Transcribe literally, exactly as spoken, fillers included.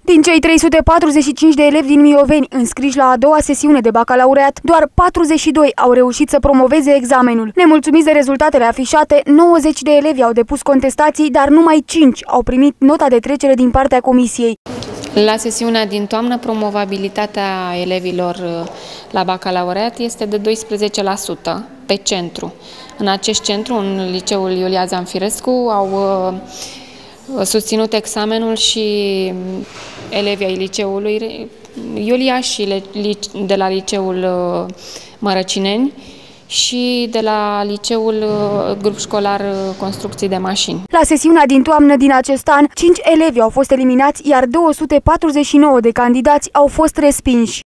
Din cei trei sute patruzeci și cinci de elevi din Mioveni înscriși la a doua sesiune de bacalaureat, doar patruzeci și doi au reușit să promoveze examenul. Nemulțumiți de rezultatele afișate, nouăzeci de elevi au depus contestații, dar numai cinci au primit nota de trecere din partea comisiei. La sesiunea din toamnă, promovabilitatea elevilor la bacalaureat este de doisprezece la sută pe centru. În acest centru, în liceul Iulia Zamfirescu, au susținut examenul și elevii ai liceului Iulia și de la liceul Mărăcineni și de la liceul grup școlar construcții de mașini. La sesiunea din toamnă din acest an, cinci elevi au fost eliminați, iar două sute patruzeci și nouă de candidați au fost respinși.